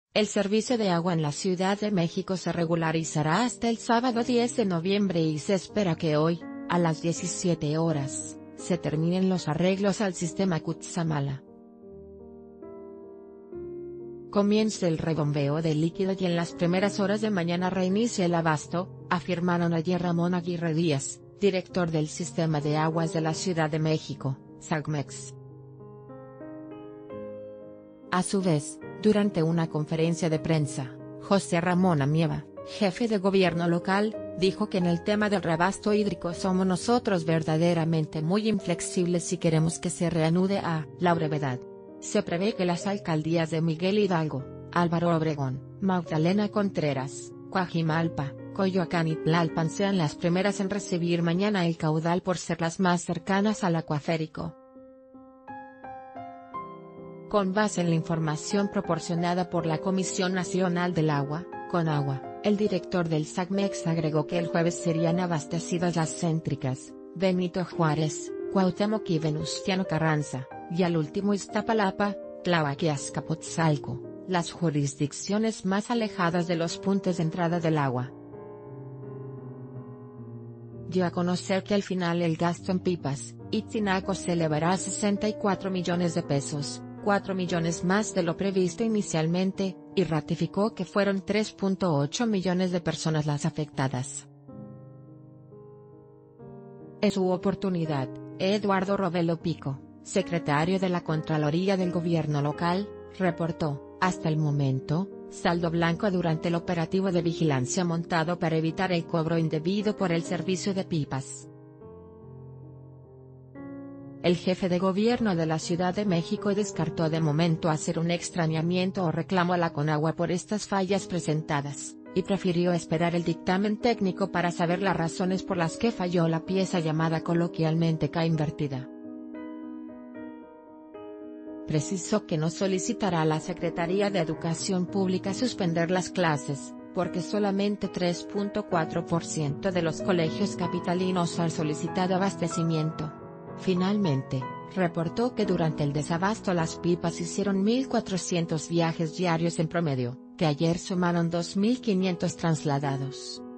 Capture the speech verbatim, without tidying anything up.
El servicio de agua en la Ciudad de México se regularizará hasta el sábado diez de noviembre y se espera que hoy, a las diecisiete horas, se terminen los arreglos al sistema Cutzamala. Comienza el rebombeo de líquido y en las primeras horas de mañana reinicia el abasto, afirmaron ayer Ramón Aguirre Díaz, director del Sistema de Aguas de la Ciudad de México, SAGMEX. A su vez, durante una conferencia de prensa, José Ramón Amieva, jefe de gobierno local, dijo que en el tema del reabasto hídrico somos nosotros verdaderamente muy inflexibles y queremos que se reanude a la brevedad. Se prevé que las alcaldías de Miguel Hidalgo, Álvaro Obregón, Magdalena Contreras, Coajimalpa, Coyoacán y Tlalpan sean las primeras en recibir mañana el caudal por ser las más cercanas al acuaférico. Con base en la información proporcionada por la Comisión Nacional del Agua, Conagua, el director del SAGMEX agregó que el jueves serían abastecidas las céntricas, Benito Juárez, Cuauhtémoc y Venustiano Carranza, y al último Iztapalapa, Tláhuac y Azcapotzalco, las jurisdicciones más alejadas de los puntos de entrada del agua. Dio a conocer que al final el gasto en pipas y tinacos se elevará a sesenta y cuatro millones de pesos, cuatro millones más de lo previsto inicialmente, y ratificó que fueron tres punto ocho millones de personas las afectadas. En su oportunidad, Eduardo Robelo Pico, secretario de la Contraloría del Gobierno local, reportó, hasta el momento, saldo blanco durante el operativo de vigilancia montado para evitar el cobro indebido por el servicio de pipas. El jefe de gobierno de la Ciudad de México descartó de momento hacer un extrañamiento o reclamo a la Conagua por estas fallas presentadas, y prefirió esperar el dictamen técnico para saber las razones por las que falló la pieza llamada coloquialmente K invertida. Precisó que no solicitará a la Secretaría de Educación Pública suspender las clases, porque solamente tres punto cuatro por ciento de los colegios capitalinos han solicitado abastecimiento. Finalmente, reportó que durante el desabasto las pipas hicieron mil cuatrocientos viajes diarios en promedio, que ayer sumaron dos mil quinientos trasladados.